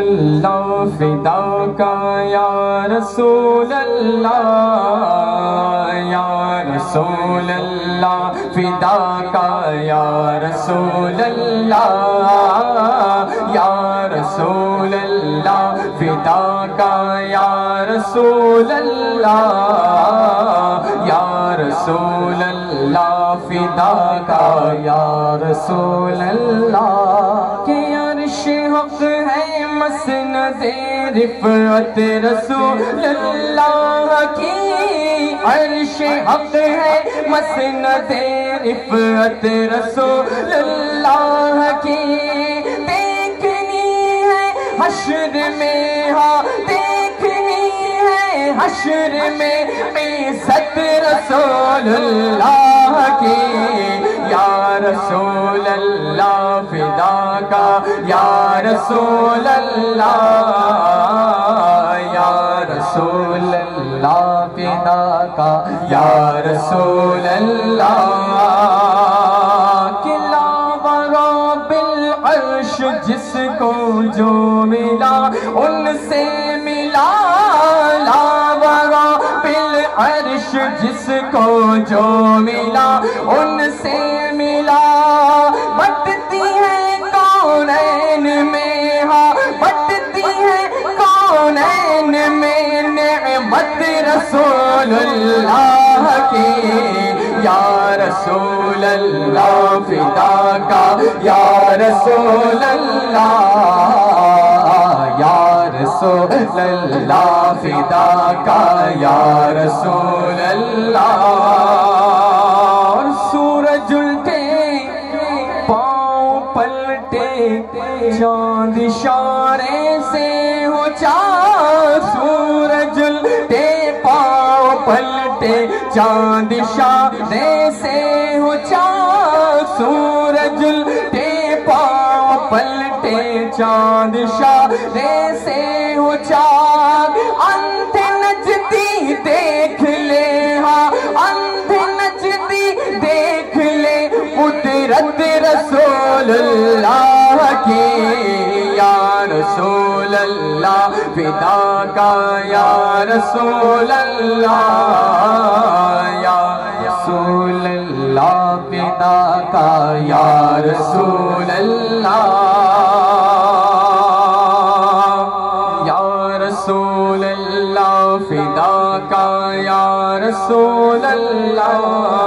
اللہ فداک یا رسول اللہ یا رسول اللہ فداک یا رسول اللہ یا رسول اللہ فداک یا رسول اللہ یا رسول اللہ فداک یا رسول اللہ کہ عرش حق ہے مسند رفعت رسول اللہ کی عرش حق ہے مسند رفعت رسول اللہ کی دیکھنی ہے حشر میں ہاں دیکھنی ہے حشر میں عزت رسول اللہ کی یا رسول اللہ فداک یا رسول اللہ یا رسول اللہ فداک یا رسول اللہ کہ لا ورا بالعرش جس کو جو ملا ان سے ملا لا ورا بالعرش جس کو جو ملا ان سے ملا بٹتی ہے کونین میں ہاں بٹتی ہے کونین میں نعمت رسول اللہ کی یا رسول اللہ فداک یا رسول اللہ یا رسول اللہ فداک یا رسول اللہ اور سورج الٹے پاؤں پلٹے چاند اشارے سے ہو چاک سورج الٹے پاؤں پلٹے چاند اشارے سے ہو چاک سورج الٹے پاؤں پلٹے چاند اشارے سے ہو چاک اندھے نجدی دیکھ لے ہاں اندھے نجدی دیکھ لے قدرت رسول اللہ کی یا رسول اللہ فداک یا رسول اللہ یا رسول اللہ فداک یا رسول اللہ یا رسول اللہ فداک یا رسول اللہ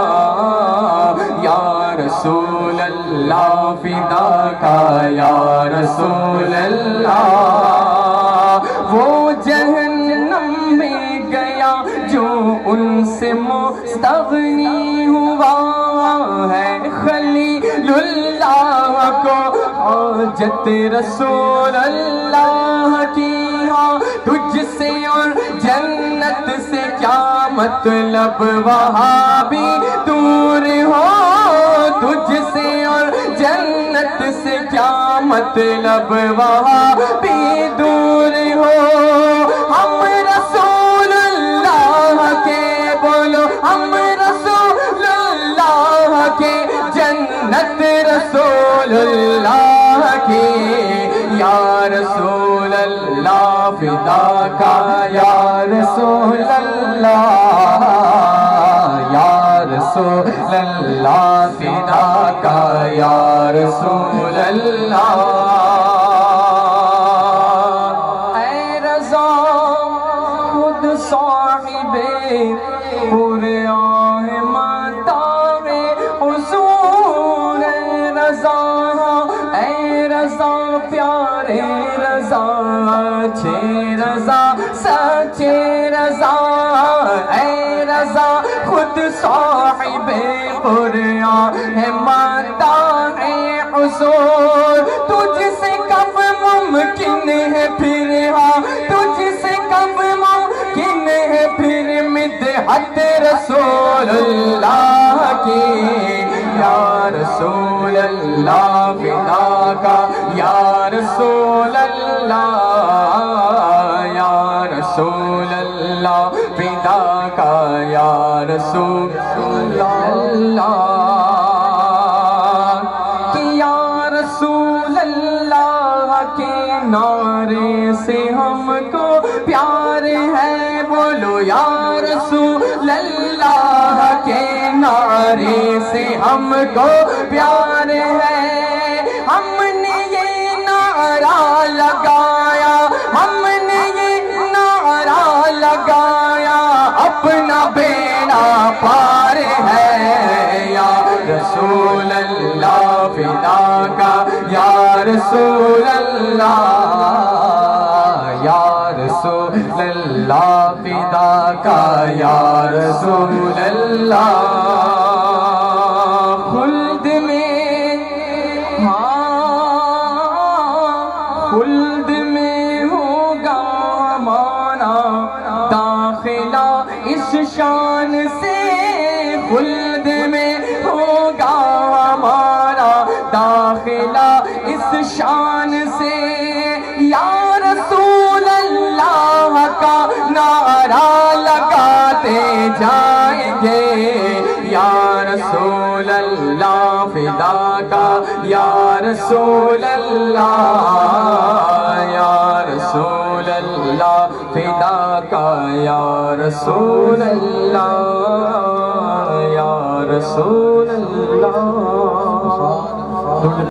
یا رسول اللہ فداک یا رسول اللہ وہ جہنم میں گیا جو ان سے مستغنی ہوا ہے خلیل اللہ کو حاجت رسول اللہ کی ہاں تجھ سے اور جنت سے کیا مطلب وہاں بھی دور ہو تجھ سے اور جنت سے کیا مطلب وہاں بھی دور ہو ہم رسول اللہ کے بولو ہم رسول اللہ کے جنت رسول اللہ کی یا رسول اللہ فداک یا رسول اللہ یا رسول اللہ فداک یا رسول اللہ اے رضا خود صاحب قرآن مطاع حضور رضا اے رضا پیارے رضا اچھے رضا سچے رضا اے رضا خود صاحب قرآن مطاع حضور تجھ سے کب ممکن ہے پھر ہاں تجھ سے کب ممکن ہے پھر مدحت رسول اللہ کی یا رسول اللہ فداک یا رسول اللہ یا رسول اللہ فداک یا رسول اللہ کہ یا رسول اللہ کے نام نعرے سے ہم کو پیار ہے، بولو یا رسول اللہ کے نعرے سے ہم کو پیار ہے۔ ہم نے یہ نعرہ لگایا، ہم نے یہ نعرہ لگایا، اپنا بیڑا پار ہے۔ یا رسول اللہ فدا کا، یا رسول اللہ، یا رسول اللہ فدا کا، یا رسول اللہ۔ خلد میں خلد میں ہوگا ہمارا داخلہ اس شان سے، خلد میں ہوگا ہمارا داخلہ اس شان سے۔ یا رسول اللہ کا نعرہ لگاتے جائیں گے، یا رسول اللہ فدا کا، یا رسول اللہ، یا رسول اللہ فدا کا، یا رسول اللہ، یا رسول اللہ۔